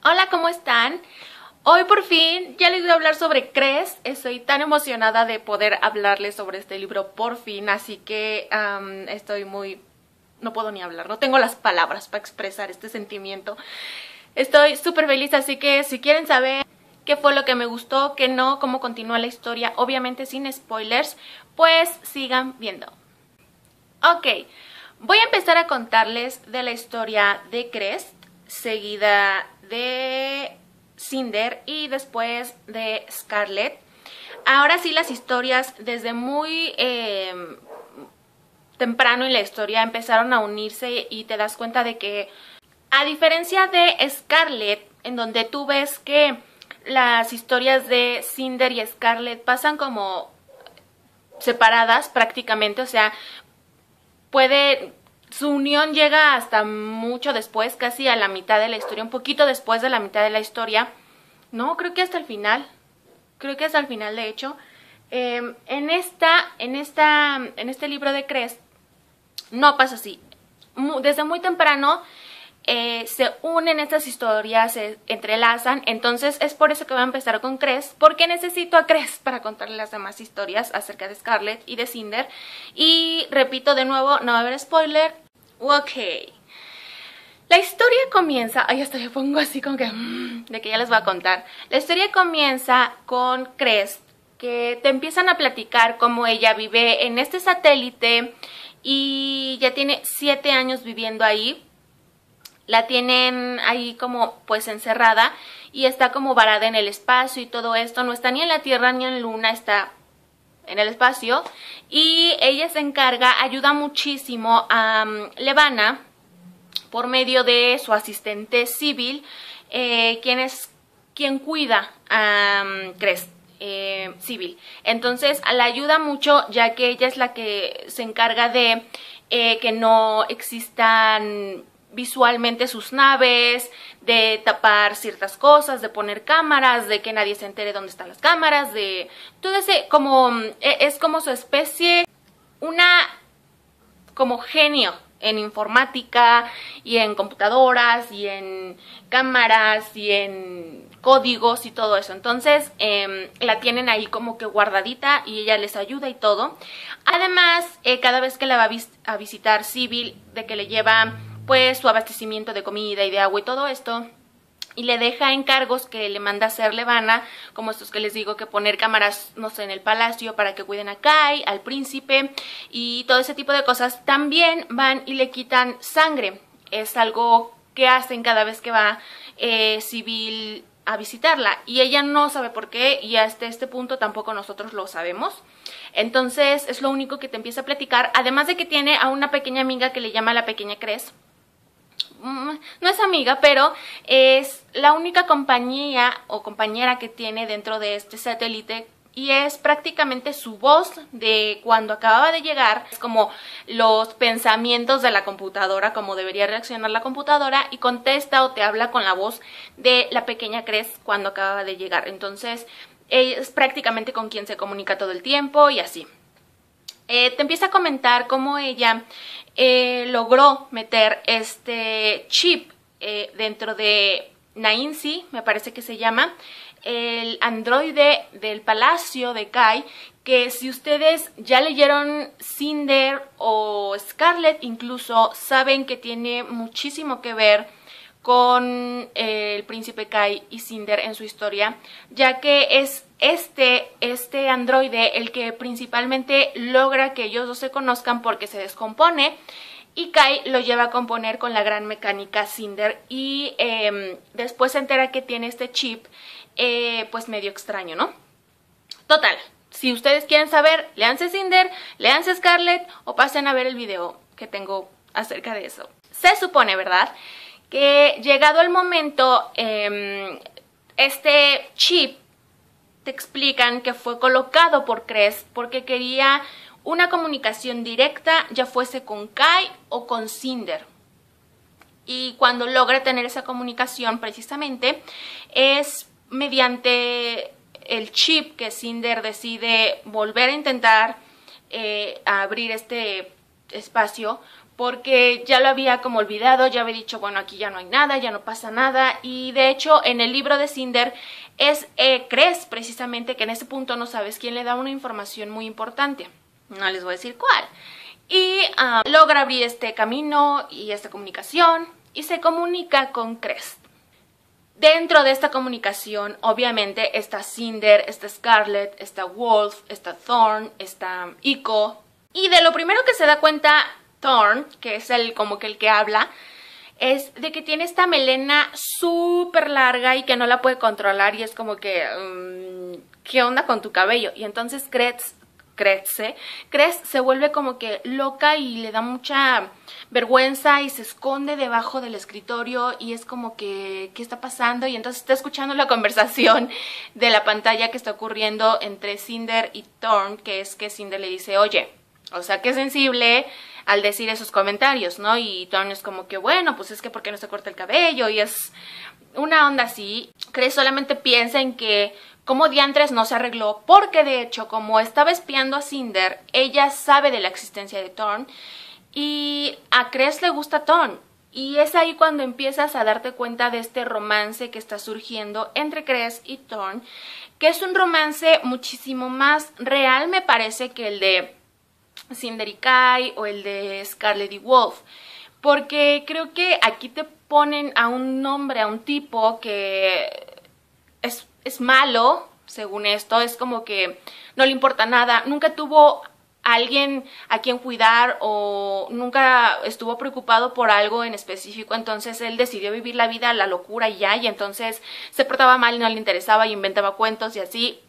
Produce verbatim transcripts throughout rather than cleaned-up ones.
Hola, ¿cómo están? Hoy por fin ya les voy a hablar sobre Crest. Estoy tan emocionada de poder hablarles sobre este libro por fin, así que um, estoy muy... no puedo ni hablar, no tengo las palabras para expresar este sentimiento. Estoy súper feliz, así que si quieren saber qué fue lo que me gustó, qué no, cómo continúa la historia, obviamente sin spoilers, pues sigan viendo. Ok, voy a empezar a contarles de la historia de Crest, seguida de Cinder y después de Scarlet. Ahora sí, las historias desde muy eh, temprano en la historia empezaron a unirse y te das cuenta de que, a diferencia de Scarlet, en donde tú ves que las historias de Cinder y Scarlet pasan como separadas prácticamente, o sea, puede... su unión llega hasta mucho después, casi a la mitad de la historia, un poquito después de la mitad de la historia. No, creo que hasta el final. Creo que hasta el final, de hecho. Eh, en, esta, en, esta, en este libro de Crest no pasa así. Desde muy temprano eh, se unen estas historias, se entrelazan. Entonces es por eso que voy a empezar con Crest, porque necesito a Crest para contarle las demás historias acerca de Scarlet y de Cinder. Y repito de nuevo, no va a haber spoiler. Ok. La historia comienza... ay, hasta me pongo así como que... Mmm, de que ya les voy a contar. La historia comienza con Crest, que te empiezan a platicar cómo ella vive en este satélite y ya tiene siete años viviendo ahí. La tienen ahí como pues encerrada y está como varada en el espacio y todo esto. No está ni en la Tierra ni en Luna, está en el espacio. Y ella se encarga, ayuda muchísimo a um, Levana por medio de su asistente civil, eh, quien es quien cuida a um, Crest. Eh, civil. Entonces la ayuda mucho, ya que ella es la que se encarga de eh, que no existan visualmente sus naves, de tapar ciertas cosas, de poner cámaras, de que nadie se entere dónde están las cámaras, de todo ese, como es como su especie, una como genio en informática y en computadoras y en cámaras y en códigos y todo eso. Entonces eh, la tienen ahí como que guardadita y ella les ayuda y todo. Además, eh, cada vez que la va a, vis a visitar Civil, de que le lleva pues su abastecimiento de comida y de agua y todo esto, y le deja encargos que le manda hacer Levana, como estos que les digo, que poner cámaras, no sé, en el palacio para que cuiden a Kai, al príncipe y todo ese tipo de cosas. También van y le quitan sangre. Es algo que hacen cada vez que va eh, Civil a visitarla. Y ella no sabe por qué y hasta este punto tampoco nosotros lo sabemos. Entonces es lo único que te empieza a platicar. Además de que tiene a una pequeña amiga que le llama la pequeña Crest. No es amiga, pero es la única compañía o compañera que tiene dentro de este satélite y es prácticamente su voz de cuando acababa de llegar. Es como los pensamientos de la computadora, como debería reaccionar la computadora, y contesta o te habla con la voz de la pequeña Crest cuando acababa de llegar. Entonces es prácticamente con quien se comunica todo el tiempo y así. Eh, te empieza a comentar cómo ella eh, logró meter este chip eh, dentro de Nainsi, me parece que se llama, el androide del palacio de Kai, que si ustedes ya leyeron Cinder o Scarlet incluso, saben que tiene muchísimo que ver con eh, el príncipe Kai y Cinder en su historia, ya que es este, este androide el que principalmente logra que ellos dos se conozcan porque se descompone y Kai lo lleva a componer con la gran mecánica Cinder y eh, después se entera que tiene este chip eh, pues medio extraño, ¿no? Total, si ustedes quieren saber, léanse Cinder, léanse Scarlet o pasen a ver el video que tengo acerca de eso. Se supone, ¿verdad?, que llegado el momento, eh, este chip te explican que fue colocado por Crest porque quería una comunicación directa, ya fuese con Kai o con Cinder. Y cuando logra tener esa comunicación precisamente es mediante el chip que Cinder decide volver a intentar eh, a abrir este espacio porque ya lo había como olvidado, ya había dicho, bueno, aquí ya no hay nada, ya no pasa nada, y de hecho en el libro de Cinder es eh, Cress precisamente, que en ese punto no sabes quién le da una información muy importante, no les voy a decir cuál, y uh, logra abrir este camino y esta comunicación y se comunica con Cress. Dentro de esta comunicación, obviamente, está Cinder, está Scarlet, está Wolf, está Thorn, está Iko. Y de lo primero que se da cuenta Thorn, que es el como que el que habla, es de que tiene esta melena súper larga y que no la puede controlar. Y es como que, um, ¿qué onda con tu cabello? Y entonces Cress, Cress, ¿eh? Cress se vuelve como que loca y le da mucha vergüenza y se esconde debajo del escritorio y es como que, ¿qué está pasando? Y entonces está escuchando la conversación de la pantalla que está ocurriendo entre Cinder y Thorn, que es que Cinder le dice, oye, o sea, qué sensible al decir esos comentarios, ¿no? Y Thorn es como que, bueno, pues es que ¿por qué no se corta el cabello? Y es una onda así. Cress solamente piensa en que como diantres no se arregló, porque de hecho, como estaba espiando a Cinder, ella sabe de la existencia de Thorn, y a Cress le gusta Thorn. Y es ahí cuando empiezas a darte cuenta de este romance que está surgiendo entre Cress y Thorn, que es un romance muchísimo más real, me parece, que el de Cinder y Kai o el de Scarlet y Wolf. Porque creo que aquí te ponen a un hombre, a un tipo que es es malo, según esto, es como que no le importa nada, nunca tuvo a alguien a quien cuidar o nunca estuvo preocupado por algo en específico, entonces él decidió vivir la vida a la locura y ya, y entonces se portaba mal y no le interesaba y inventaba cuentos y así.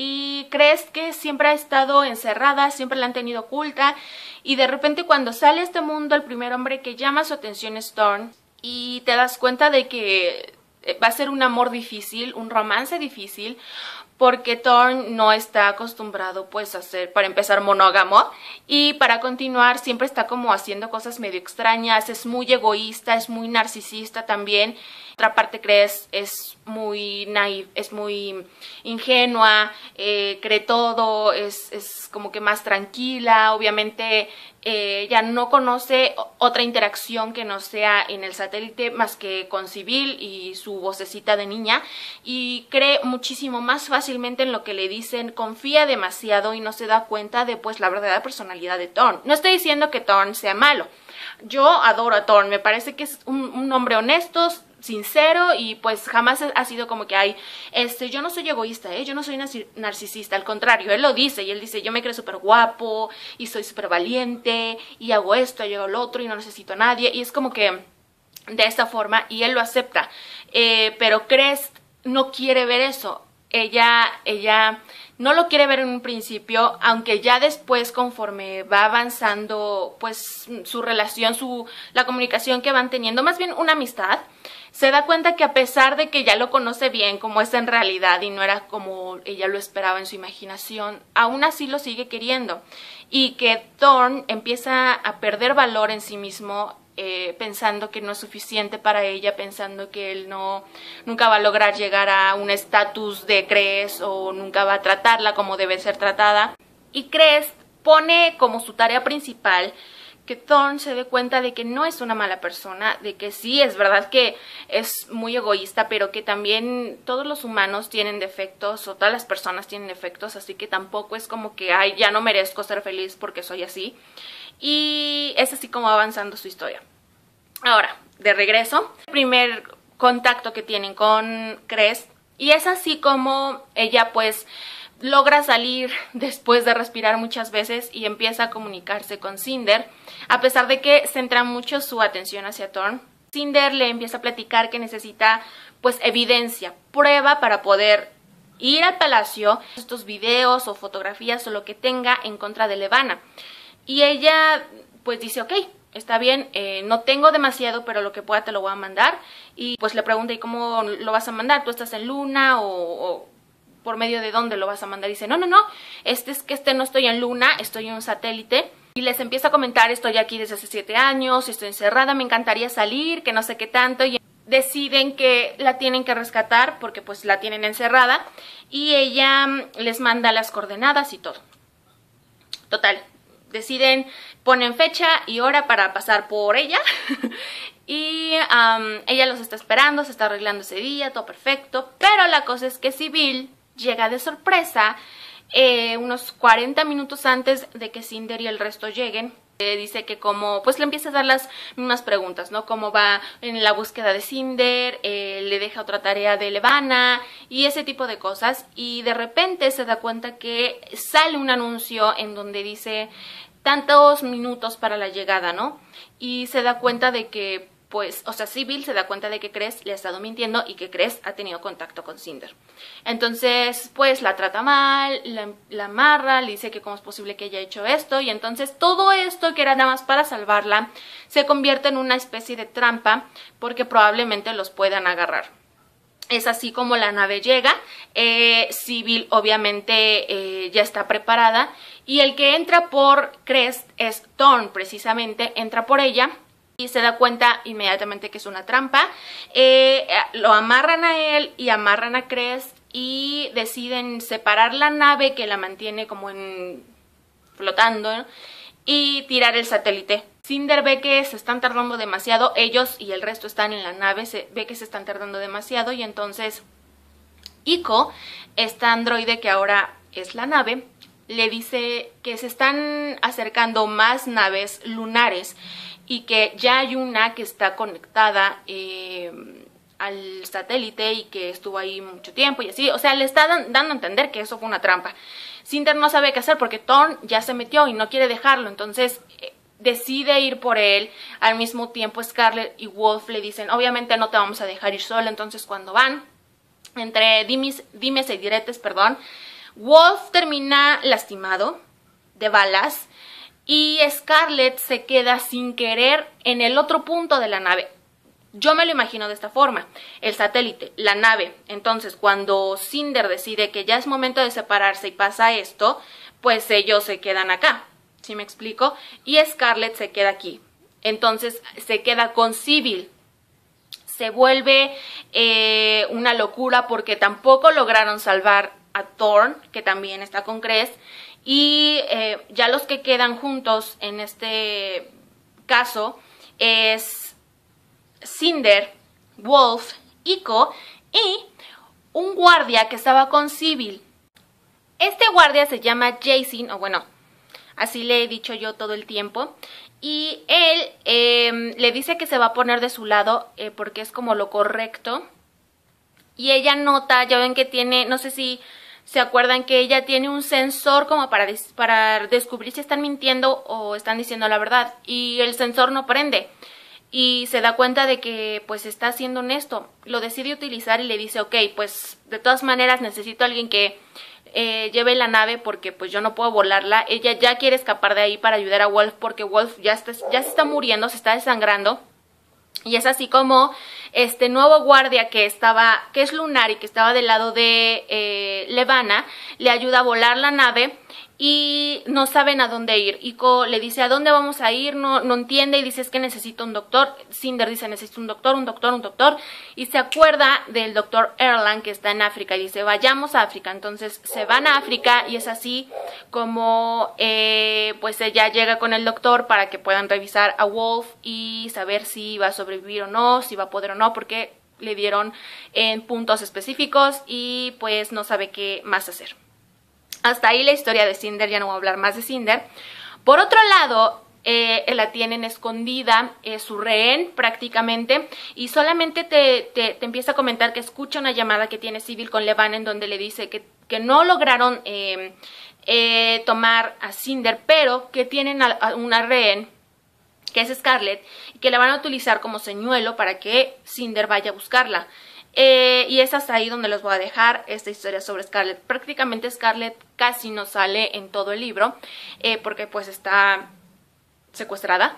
Y Cress que siempre ha estado encerrada, siempre la han tenido oculta, y de repente cuando sale a este mundo el primer hombre que llama su atención es Thorn, y te das cuenta de que va a ser un amor difícil, un romance difícil, porque Thorn no está acostumbrado pues a ser, para empezar, monógamo, y para continuar siempre está como haciendo cosas medio extrañas, es muy egoísta, es muy narcisista también. Otra parte, Cress es muy naive, es muy ingenua, eh, cree todo, es, es como que más tranquila, obviamente eh, ella no conoce otra interacción que no sea en el satélite más que con Civil y su vocecita de niña, y cree muchísimo más fácilmente en lo que le dicen, confía demasiado y no se da cuenta de pues la verdadera personalidad de Thorn. No estoy diciendo que Thorn sea malo, yo adoro a Thorn, me parece que es un, un hombre honesto, sincero, y pues jamás ha sido como que hay, este, yo no soy egoísta, ¿eh? Yo no soy narcisista, al contrario, él lo dice, y él dice, yo me creo súper guapo, y soy súper valiente, y hago esto, y hago lo otro, y no necesito a nadie, y es como que de esta forma, y él lo acepta, eh, pero Cress no quiere ver eso, ella, ella no lo quiere ver en un principio, aunque ya después, conforme va avanzando pues su relación, su, la comunicación que van teniendo, más bien una amistad, se da cuenta que a pesar de que ya lo conoce bien como es en realidad y no era como ella lo esperaba en su imaginación, aún así lo sigue queriendo, y que Thorn empieza a perder valor en sí mismo, eh, pensando que no es suficiente para ella, pensando que él no nunca va a lograr llegar a un estatus de Cress o nunca va a tratarla como debe ser tratada. Y Cress pone como su tarea principal que Thorn se dé cuenta de que no es una mala persona, de que sí, es verdad que es muy egoísta, pero que también todos los humanos tienen defectos, o todas las personas tienen defectos, así que tampoco es como que, ay, ya no merezco ser feliz porque soy así. Y es así como va avanzando su historia. Ahora, de regreso, el primer contacto que tienen con Cress, y es así como ella pues logra salir después de respirar muchas veces y empieza a comunicarse con Cinder, a pesar de que centra mucho su atención hacia Thorn. Cinder le empieza a platicar que necesita pues evidencia, prueba para poder ir al palacio, estos videos o fotografías o lo que tenga en contra de Levana. Y ella pues dice, ok, está bien, eh, no tengo demasiado, pero lo que pueda te lo voy a mandar. Y pues le pregunta, ¿y cómo lo vas a mandar? ¿Tú estás en Luna o, o por medio de dónde lo vas a mandar? Y dice, no, no, no, este es que este no estoy en Luna, estoy en un satélite. Y les empieza a comentar, estoy aquí desde hace siete años, estoy encerrada, me encantaría salir, que no sé qué tanto. Y deciden que la tienen que rescatar porque pues la tienen encerrada. Y ella les manda las coordenadas y todo. Total, deciden, ponen fecha y hora para pasar por ella. Y um, ella los está esperando, se está arreglando ese día, todo perfecto. Pero la cosa es que Sybil llega de sorpresa eh, unos cuarenta minutos antes de que Cinder y el resto lleguen. Eh, dice que como, pues le empieza a dar las mismas preguntas, ¿no? Cómo va en la búsqueda de Cinder, eh, le deja otra tarea de Levana y ese tipo de cosas. Y de repente se da cuenta que sale un anuncio en donde dice tantos minutos para la llegada, ¿no? Y se da cuenta de que, pues, o sea, Sybil se da cuenta de que Cress le ha estado mintiendo y que Cress ha tenido contacto con Cinder. Entonces, pues, la trata mal, la, la amarra, le dice que cómo es posible que haya hecho esto, y entonces todo esto, que era nada más para salvarla, se convierte en una especie de trampa, porque probablemente los puedan agarrar. Es así como la nave llega. eh, Sybil obviamente eh, ya está preparada, y el que entra por Cress es Thorne, precisamente, entra por ella, y se da cuenta inmediatamente que es una trampa. Eh, lo amarran a él y amarran a Cress y deciden separar la nave que la mantiene como en flotando, ¿no? Y tirar el satélite. Cinder ve que se están tardando demasiado, ellos y el resto están en la nave, se ve que se están tardando demasiado, y entonces Iko, esta androide que ahora es la nave, le dice que se están acercando más naves lunares y que ya hay una que está conectada eh, al satélite y que estuvo ahí mucho tiempo y así. O sea, le está dan, dando a entender que eso fue una trampa. Cinder no sabe qué hacer porque Thorne ya se metió y no quiere dejarlo, entonces eh, decide ir por él. Al mismo tiempo Scarlet y Wolf le dicen, obviamente no te vamos a dejar ir sola. Entonces cuando van, entre dimes, dimes y diretes, perdón, Wolf termina lastimado de balas y Scarlet se queda sin querer en el otro punto de la nave. Yo me lo imagino de esta forma: el satélite, la nave. Entonces cuando Cinder decide que ya es momento de separarse y pasa esto, pues ellos se quedan acá, ¿sí me explico? Y Scarlet se queda aquí. Entonces se queda con Sybil. Se vuelve eh, una locura porque tampoco lograron salvar a Thorne, que también está con Cress, y eh, ya los que quedan juntos en este caso es Cinder, Wolf, Iko y un guardia que estaba con Sybil. Este guardia se llama Jason, o bueno, así le he dicho yo todo el tiempo, y él eh, le dice que se va a poner de su lado eh, porque es como lo correcto. Y ella nota, ya ven que tiene, no sé si se acuerdan que ella tiene un sensor como para, des para descubrir si están mintiendo o están diciendo la verdad. Y el sensor no prende. Y se da cuenta de que pues está siendo honesto. Lo decide utilizar y le dice, ok, pues de todas maneras necesito a alguien que eh, lleve la nave porque pues yo no puedo volarla. Ella ya quiere escapar de ahí para ayudar a Wolf porque Wolf ya, está, ya se está muriendo, se está desangrando. Y es así como este nuevo guardia que estaba, que es lunar y que estaba del lado de eh, Levana, le ayuda a volar la nave y no saben a dónde ir. Iko le dice, ¿a dónde vamos a ir? No, no entiende y dice, es que necesito un doctor. Cinder dice, necesito un doctor, un doctor, un doctor. Y se acuerda del doctor Erlang que está en África y dice, vayamos a África. Entonces se van a África y es así como eh, pues ella llega con el doctor para que puedan revisar a Wolf y saber si va a sobrevivir o no, si va a poder o no, porque le dieron en puntos específicos y pues no sabe qué más hacer. Hasta ahí la historia de Cinder, ya no voy a hablar más de Cinder. Por otro lado, eh, la tienen escondida, eh, su rehén prácticamente, y solamente te, te, te empieza a comentar que escucha una llamada que tiene Sybil con Levana en donde le dice que, que no lograron eh, eh, tomar a Cinder, pero que tienen a, a una rehén, que es Scarlet, y que la van a utilizar como señuelo para que Cinder vaya a buscarla. Eh, y es hasta ahí donde les voy a dejar esta historia sobre Scarlet. Prácticamente Scarlet casi no sale en todo el libro, eh, porque pues está secuestrada.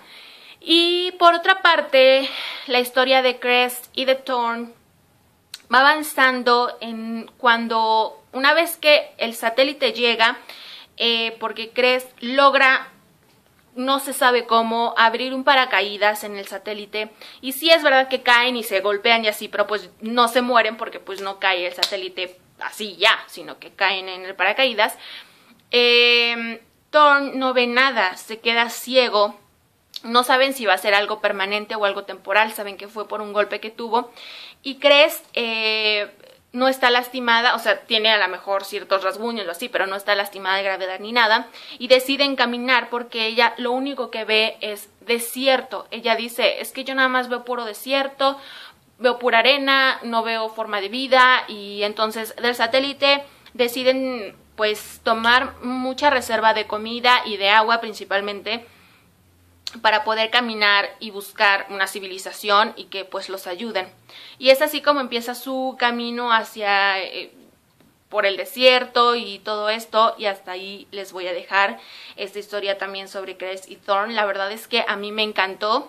Y por otra parte, la historia de Cress y de Thorne va avanzando en cuando, una vez que el satélite llega, eh, porque Cress logra, no se sabe cómo, abrir un paracaídas en el satélite. Y sí es verdad que caen y se golpean y así, pero pues no se mueren porque pues no cae el satélite así ya, sino que caen en el paracaídas. Eh, Thorn no ve nada, se queda ciego. No saben si va a ser algo permanente o algo temporal, saben que fue por un golpe que tuvo. Y Crest eh, no está lastimada, o sea, tiene a lo mejor ciertos rasguños o así, pero no está lastimada de gravedad ni nada. Y deciden caminar porque ella lo único que ve es desierto. Ella dice, es que yo nada más veo puro desierto, veo pura arena, no veo forma de vida. Y entonces del satélite deciden pues tomar mucha reserva de comida y de agua principalmente, para poder caminar y buscar una civilización y que pues los ayuden. Y es así como empieza su camino hacia eh, por el desierto y todo esto, y hasta ahí les voy a dejar esta historia también sobre Crest y Thorn. La verdad es que a mí me encantó.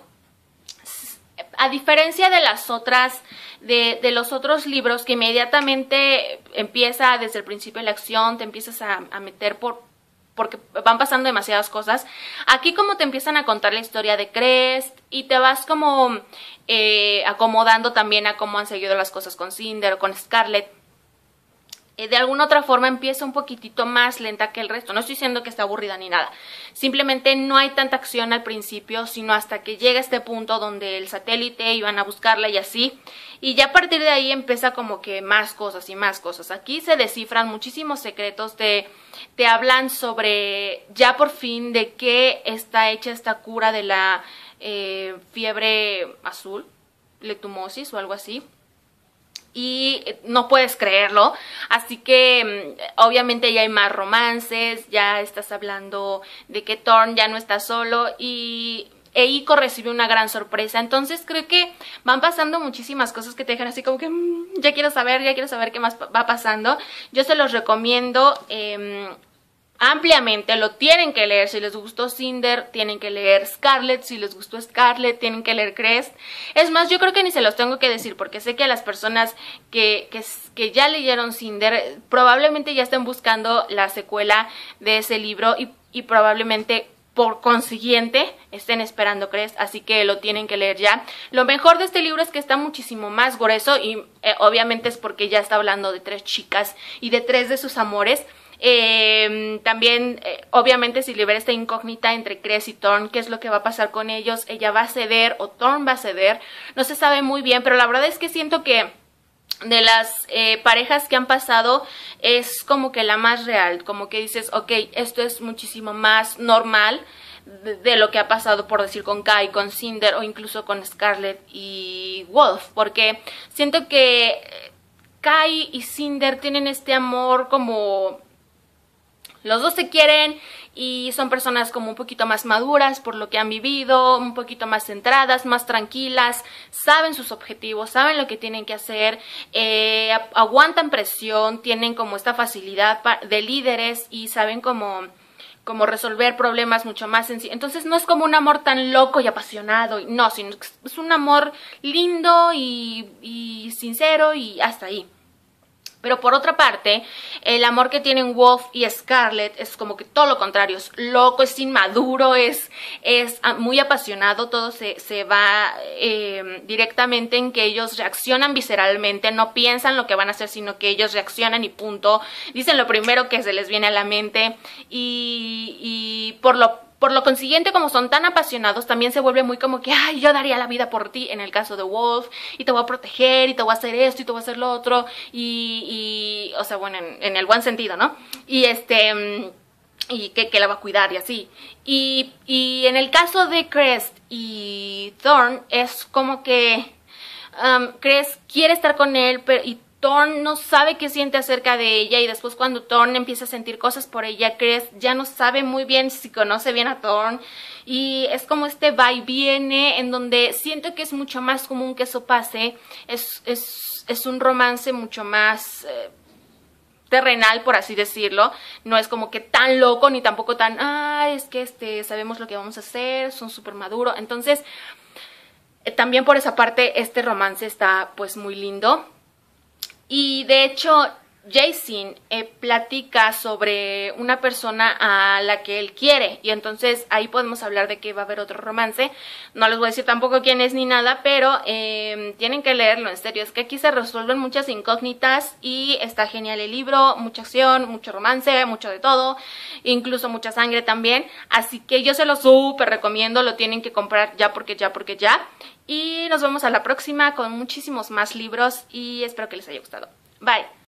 A diferencia de las otras, de, de los otros libros que inmediatamente empieza desde el principio de la acción, te empiezas a, a meter por porque van pasando demasiadas cosas. Aquí como te empiezan a contar la historia de Crest y te vas como eh, acomodando también a cómo han seguido las cosas con Cinder o con Scarlet. Eh, de alguna otra forma empieza un poquitito más lenta que el resto. No estoy diciendo que esté aburrida ni nada. Simplemente no hay tanta acción al principio, sino hasta que llega este punto donde el satélite iban a buscarla y así. Y ya a partir de ahí empieza como que más cosas y más cosas. Aquí se descifran muchísimos secretos, te, te hablan sobre ya por fin de qué está hecha esta cura de la eh, fiebre azul, letumosis o algo así. Y no puedes creerlo, así que obviamente ya hay más romances, ya estás hablando de que Thorn ya no está solo y Eiko recibe una gran sorpresa. Entonces creo que van pasando muchísimas cosas que te dejan así como que mmm, ya quiero saber, ya quiero saber qué más va pasando. Yo se los recomiendo eh, ampliamente, lo tienen que leer. Si les gustó Cinder, tienen que leer Scarlet. Si les gustó Scarlet, tienen que leer Crest. Es más, yo creo que ni se los tengo que decir, porque sé que a las personas que, que, que ya leyeron Cinder probablemente ya estén buscando la secuela de ese libro y, y probablemente por consiguiente estén esperando Crest, así que lo tienen que leer ya. Lo mejor de este libro es que está muchísimo más grueso y eh, obviamente es porque ya está hablando de tres chicas y de tres de sus amores. Eh, también eh, obviamente si libera esta incógnita entre Crest y Thorn, qué es lo que va a pasar con ellos, ella va a ceder o Thorn va a ceder, no se sabe muy bien, pero la verdad es que siento que de las eh, parejas que han pasado es como que la más real, como que dices, ok, esto es muchísimo más normal de, de lo que ha pasado, por decir, con Kai, con Cinder o incluso con Scarlet y Wolf, porque siento que Kai y Cinder tienen este amor como los dos se quieren y son personas como un poquito más maduras por lo que han vivido, un poquito más centradas, más tranquilas, saben sus objetivos, saben lo que tienen que hacer, eh, aguantan presión, tienen como esta facilidad de líderes y saben cómo, cómo resolver problemas mucho más sencillos. Entonces no es como un amor tan loco y apasionado, no, sino es un amor lindo y, y sincero y hasta ahí. Pero por otra parte, el amor que tienen Wolf y Scarlet es como que todo lo contrario, es loco, es inmaduro, es, es muy apasionado, todo se, se va eh, directamente en que ellos reaccionan visceralmente, no piensan lo que van a hacer, sino que ellos reaccionan y punto, dicen lo primero que se les viene a la mente y, y por lo Por lo consiguiente, como son tan apasionados, también se vuelve muy como que, ay, yo daría la vida por ti, en el caso de Wolf, y te voy a proteger, y te voy a hacer esto, y te voy a hacer lo otro, y, y o sea, bueno, en, en el buen sentido, ¿no? Y este, y que, que la va a cuidar y así. Y, y en el caso de Crest y Thorn, es como que um, Crest quiere estar con él, pero... Y Thorn no sabe qué siente acerca de ella y después cuando Thorn empieza a sentir cosas por ella, Crest ya no sabe muy bien si conoce bien a Thorn y es como este va y viene en donde siento que es mucho más común que eso pase, es, es, es un romance mucho más eh, terrenal, por así decirlo, no es como que tan loco ni tampoco tan, ah, es que este, sabemos lo que vamos a hacer, son súper maduros, entonces eh, también por esa parte este romance está pues muy lindo. Y de hecho, Jason eh, platica sobre una persona a la que él quiere, y entonces ahí podemos hablar de que va a haber otro romance. No les voy a decir tampoco quién es ni nada, pero eh, tienen que leerlo, en serio. Es que aquí se resuelven muchas incógnitas y está genial el libro, mucha acción, mucho romance, mucho de todo, incluso mucha sangre también. Así que yo se lo súper recomiendo, lo tienen que comprar ya porque ya porque ya. Y nos vemos a la próxima con muchísimos más libros y espero que les haya gustado. Bye.